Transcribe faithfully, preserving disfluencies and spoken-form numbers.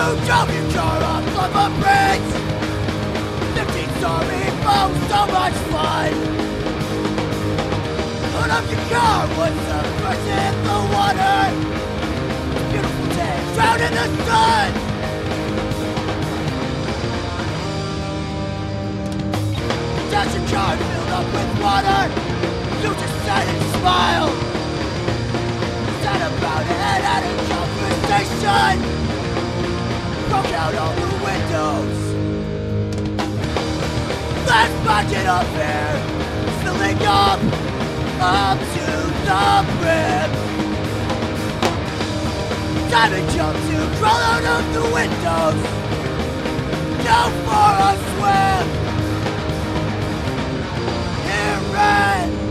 drove your car off of a bridge. Fifteen story boat, so much fun. Put up your car was the first in the water. Beautiful day, drowned in the sun. Dash your car filled up with water. You just sat and smiled. Sat about it and had a conversation. Broke out all the windows. Last bucket of air filling up, up to the brim. Diamond jumped to crawl out of the windows. Go for a swim. It ran.